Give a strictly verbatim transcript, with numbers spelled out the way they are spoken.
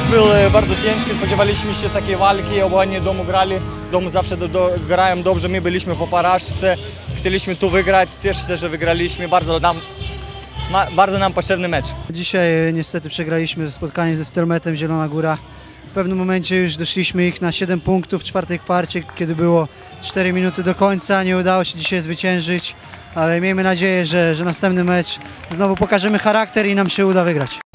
był e, bardzo ciężki, spodziewaliśmy się takiej walki, obojętnie domu grali, domu zawsze do, do, grają dobrze, my byliśmy po porażce, chcieliśmy tu wygrać, cieszę się, że wygraliśmy, bardzo nam, ma, bardzo nam potrzebny mecz. Dzisiaj niestety przegraliśmy spotkanie ze Stelmetem Zielona Góra. W pewnym momencie już doszliśmy ich na siedem punktów w czwartej kwarcie, kiedy było cztery minuty do końca, nie udało się dzisiaj zwyciężyć, ale miejmy nadzieję, że, że następny mecz znowu pokażemy charakter i nam się uda wygrać.